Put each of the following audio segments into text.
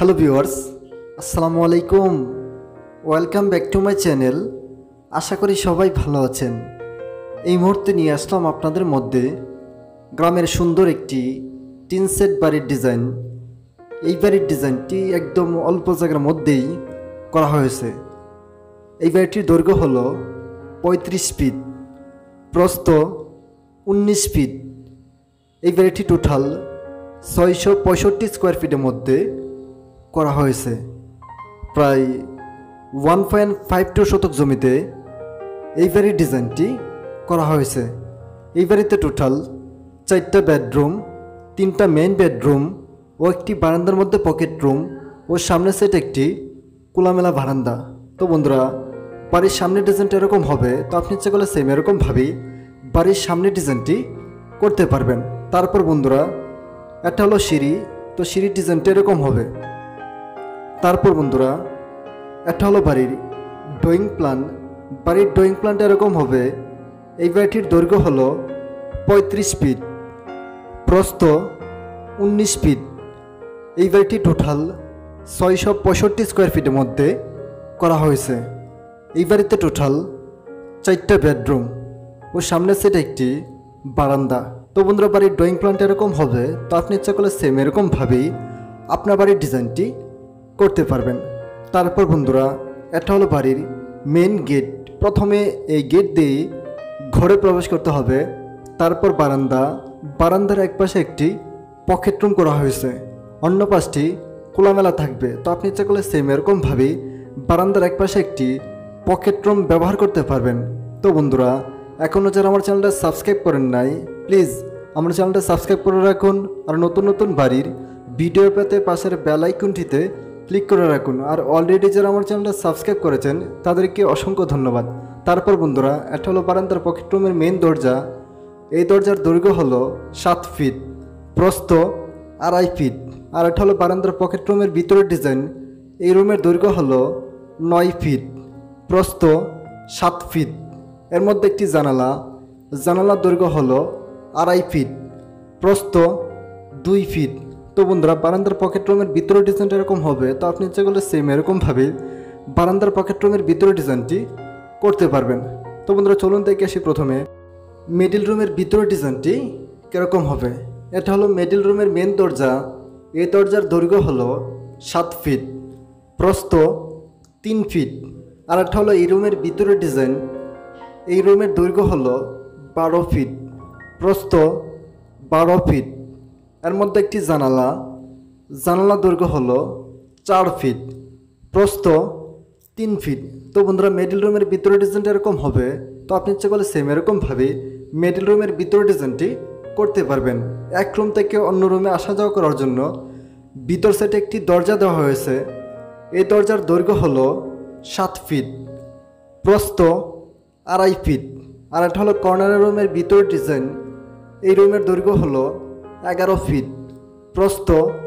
Hello viewers, আসসালামু আলাইকুম। Welcome back to my channel. আশা করি সবাই ভালো আছেন। এই মুহূর্তে নিয়ে আসলাম আপনাদের মধ্যে গ্রামের সুন্দর একটি টিন সেট বাড়ির ডিজাইন। এই বাড়ির ডিজাইনটি একদম অল্প জায়গার মধ্যেই করা হয়েছে। এই বাড়িটির দৈর্ঘ্য হলো 35 ফিট, প্রস্থ 19 ফিট। এই বাড়িটি টোটাল 665 স্কোয়ার ফিটের মধ্যে করা হয়েছে। প্রায় 1.52 শতক জমিতে এই বাড়ির ডিজাইনটি করা হয়েছে। এই বাড়িতে টোটাল 4টা বেডরুম, 3টা মেইন বেডরুম ও একটি বারান্দার মধ্যে পকেট রুম ও সামনে সেট একটি খোলামেলা বারান্দা। তো বন্ধুরা, বাড়ির সামনের ডিজাইনটা এরকম হবে। তো আপনি ইচ্ছে করলে সেম এরকমভাবেই বাড়ির সামনের ডিজাইনটি করতে পারবেন। তারপর বন্ধুরা, একটা হলো সিঁড়ি। তো সিঁড়ির ডিজাইনটা এরকম হবে। তারপর বন্ধুরা, একটা হলো বাড়ির ড্রয়িং প্ল্যান। বাড়ির ড্রয়িং প্ল্যানটা এরকম হবে। এই বাড়িটির দৈর্ঘ্য হলো 35 ফিট, প্রস্থ 19 ফিট। এই বাড়িটি টোটাল 665 স্কোয়ার ফিটের মধ্যে করা হয়েছে। এই বাড়িতে টোটাল 4টা বেডরুম ও সামনে সেট একটি বারান্দা। তো বন্ধুরা, বাড়ির ড্রয়িং প্ল্যানটা এরকম হবে। তো আপনি ইচ্ছা করলে সেম এরকমভাবেই আপনার বাড়ির ডিজাইনটি করতে পারবেন। তারপর বন্ধুরা, এটা হলো বাড়ির মেন গেট। প্রথমে এই গেট দিয়ে ঘরে প্রবেশ করতে হবে। তারপর বারান্দা, বারান্দার এক পাশে একটি পকেট রুম করা হয়েছে, অন্য পাশটি খোলামেলা থাকবে। তো আপনি ইচ্ছা করলে সেম এরকমভাবেই বারান্দার এক পাশে একটি পকেট রুম ব্যবহার করতে পারবেন। তো বন্ধুরা, এখনও যারা আমার চ্যানেলটা সাবস্ক্রাইব করেন নাই, প্লিজ আমার চ্যানেলটা সাবস্ক্রাইব করে রাখুন। আর নতুন নতুন বাড়ির ভিডিও পেতে পাশের বেল আইকনটিতে ক্লিক করে রাখুন। আর অলরেডি যারা আমার চ্যানেলটা সাবস্ক্রাইব করেছেন তাদেরকে অসংখ্য ধন্যবাদ। তারপর বন্ধুরা, এটা হলো বারান্দার পকেট রুমের মেইন দরজা। এই দরজার দৈর্ঘ্য হলো 7 ফিট, প্রস্থ 2.5 ফিট। আর এটা হলো বারান্দার পকেট রুমের ভিতরের ডিজাইন। এই রুমের দৈর্ঘ্য হলো 9 ফিট, প্রস্থ 7 ফিট। এর মধ্যে একটি জানালা, জানালার দৈর্ঘ্য হলো 2.5 ফিট, প্রস্থ 2 ফিট। তো বন্ধুরা, বারান্দার পকেট রুমের ভিতরের ডিজাইনটা এরকম হবে। তো আপনি ইচ্ছে করলে সেম এরকমভাবে বারান্দার পকেট রুমের ভিতরের ডিজাইনটি করতে পারবেন। তো বন্ধুরা, চলুন দেখে আসি প্রথমে মিডল রুমের ভিতরের ডিজাইনটি কীরকম হবে। এটা হলো মিডল রুমের মেন দরজা। এই দরজার দৈর্ঘ্য হলো 7 ফিট, প্রস্থ 3 ফিট। আর এটা হলো এই রুমের ভিতরের ডিজাইন। এই রুমের দৈর্ঘ্য হলো 12 ফিট, প্রস্থ 12 ফিট। এর মধ্যে একটি জানালা, জানালা দৈর্ঘ্য হলো 4 ফিট, প্রস্থ 3 ফিট। তো বন্ধুরা, মিডল রুমের ভিতরের ডিজাইনটা এরকম হবে। তো আপনি ইচ্ছে করলে সেম এরকমভাবে মিডল রুমের ভিতরের ডিজাইনটি করতে পারবেন। এক রুম থেকে অন্য রুমে আসা যাওয়া করার জন্য ভিতর সাইডে একটি দরজা দেওয়া হয়েছে। এই দরজার দৈর্ঘ্য হলো 7 ফিট, প্রস্থ 2.5 ফিট। আর এটা হলো কর্নারের রুমের ভিতরের ডিজাইন। এই রুমের দৈর্ঘ্য হলো 11 ফিট, প্রস্থ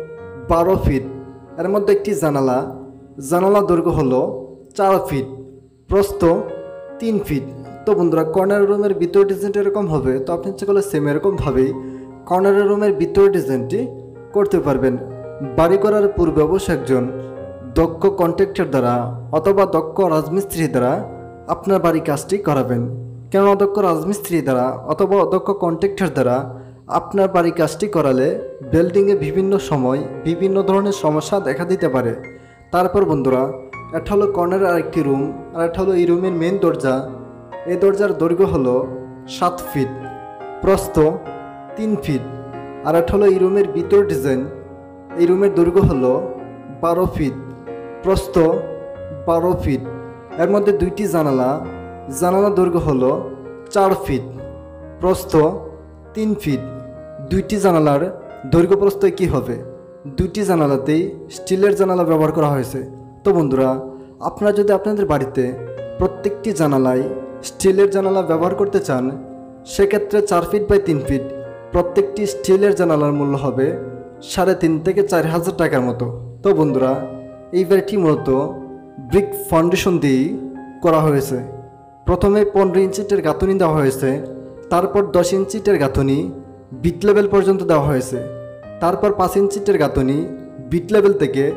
12 ফিট। এর মধ্যে একটি জানালা, জানালা দৈর্ঘ্য হলো 4 ফিট, প্রস্থ 3 ফিট। তো বন্ধুরা, কর্নারের রুমের ভিতরের ডিজাইনটা এরকম হবে। তো আপনি ইচ্ছে করলে সেম এরকমভাবেই কর্নারের রুমের ভিতরের ডিজাইনটি করতে পারবেন। বাড়ি করার পূর্বে অবশ্যই একজন দক্ষ কন্ট্রাক্টর দ্বারা অথবা দক্ষ রাজমিস্ত্রি দ্বারা আপনার বাড়ি কাজটি করাবেন। কেন অদক্ষ রাজমিস্ত্রি দ্বারা অথবা অদক্ষ কন্ট্রাক্টর দ্বারা আপনার বাড়ি কাজটি করালে বিল্ডিংয়ে বিভিন্ন সময় বিভিন্ন ধরনের সমস্যা দেখা দিতে পারে। তারপর বন্ধুরা, এটা হলো কর্নারের আরেকটি রুম। আর এটা হলো এই রুমের মেন দরজা। এই দরজার দৈর্ঘ্য হলো 7 ফিট, প্রস্থ 3 ফিট। আর এটা হলো এই রুমের ভিতর ডিজাইন। এই রুমের দৈর্ঘ্য হলো 12 ফিট, প্রস্থ 12 ফিট। এর মধ্যে 2টি জানালা, জানালার দৈর্ঘ্য হলো 4 ফিট, প্রস্থ 3 ফিট। 2টি জানালার দৈর্ঘ্য প্রস্থ কী হবে? 2টি জানালাতেই স্টিলের জানালা ব্যবহার করা হয়েছে। তো বন্ধুরা, আপনারা যদি আপনাদের বাড়িতে প্রত্যেকটি জানালায় স্টিলের জানালা ব্যবহার করতে চান, সেক্ষেত্রে 4 ফিট বাই 3 ফিট প্রত্যেকটি স্টিলের জানালার মূল্য হবে 3.5 থেকে 4,000 টাকার মতো। তো বন্ধুরা, এই বাড়িটি মূলত ব্রিক ফাউন্ডেশন দিয়েই করা হয়েছে। প্রথমে 15 ইঞ্চিটের গাঁথনি দেওয়া হয়েছে, তারপর 10 ইঞ্চিটের গাঁথনি বিট লেভেল পর্যন্ত দেওয়া হয়েছে, তারপর 5 ইঞ্চিটের গাঁথনি বিট লেভেল থেকে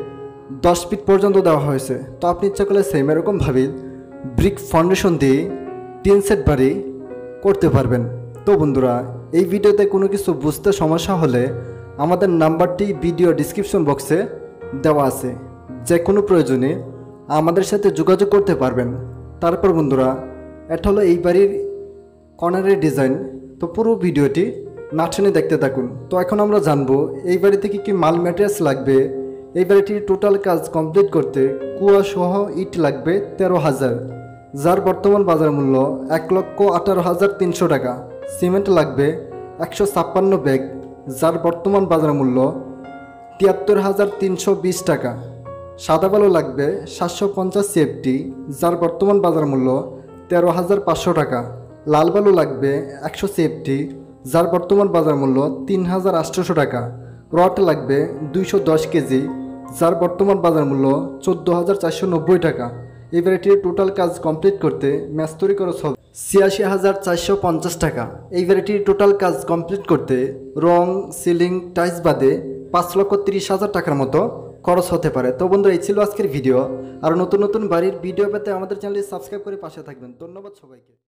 10 ফিট পর্যন্ত দেওয়া হয়েছে। তো আপনি ইচ্ছা করলে সেম এরকমভাবে ব্রিক ফাউন্ডেশন দিয়ে টিন সেট বাড়ি করতে পারবেন। তো বন্ধুরা, এই ভিডিওতে কোনো কিছু বুঝতে সমস্যা হলে আমাদের নাম্বারটি ভিডিও ডিসক্রিপশন বক্সে দেওয়া আছে, যে কোনো প্রয়োজনে আমাদের সাথে যোগাযোগ করতে পারবেন। তারপর বন্ধুরা, এটা হলো এই বাড়ির কর্নারের ডিজাইন। তো পুরো ভিডিওটি না টেনে দেখতে থাকুন। তো এখন আমরা জানবো এই বাড়িতে কী মাল ম্যাটেরিয়ালস লাগবে। এই বাড়িটির টোটাল কাজ কমপ্লিট করতে কুয়া সহ ইট লাগবে 13,000, যার বর্তমান বাজার মূল্য 1,18,300 টাকা। সিমেন্ট লাগবে 156 ব্যাগ, যার বর্তমান বাজার মূল্য 73,320 টাকা। সাদা বালু লাগবে 750 CFT, যার বর্তমান বাজার মূল্য 13,500 টাকা। লাল বালু লাগবে 100 CFT, যার বর্তমান বাজার মূল্য 3,800 টাকা। রড লাগবে 210 কেজি, যার বর্তমান বাজার মূল্য 14,490 টাকা। এই বাড়িটির টোটাল কাজ কমপ্লিট করতে মিস্ত্রি খরচ হবে 86,450 টাকা। এই বাড়িটির টোটাল কাজ কমপ্লিট করতে রং, সিলিং, টাইলস বাদে 5,30,000 টাকার মতো খরচ হতে পারে। তো বন্ধুরা, এই ছিল আজকের ভিডিও। আর নতুন নতুন বাড়ির ভিডিও পেতে আমাদের চ্যানেলটি সাবস্ক্রাইব করে পাশে থাকবেন। ধন্যবাদ সবাইকে।